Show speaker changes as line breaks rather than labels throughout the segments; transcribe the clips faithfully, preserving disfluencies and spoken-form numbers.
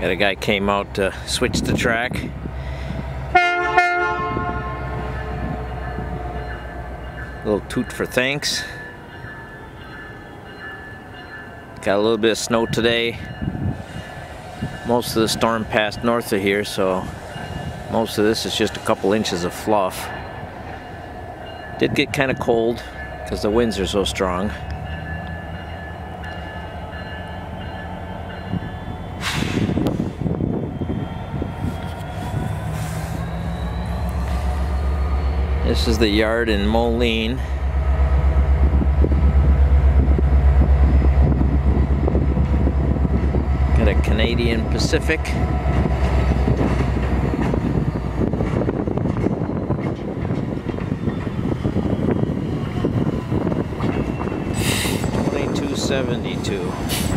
Got a guy came out to switch the track. Little toot for thanks. Got a little bit of snow today. Most of the storm passed north of here, so most of this is just a couple inches of fluff. Did get kind of cold because the winds are so strong. This is the yard in Moline. Got a Canadian Pacific. twenty-two seventy-two.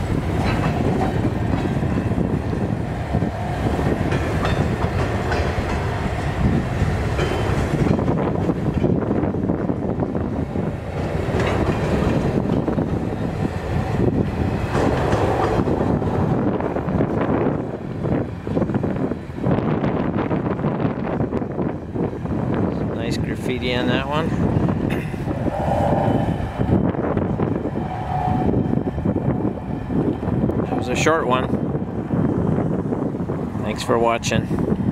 Nice graffiti on that one. That was a short one. Thanks for watching.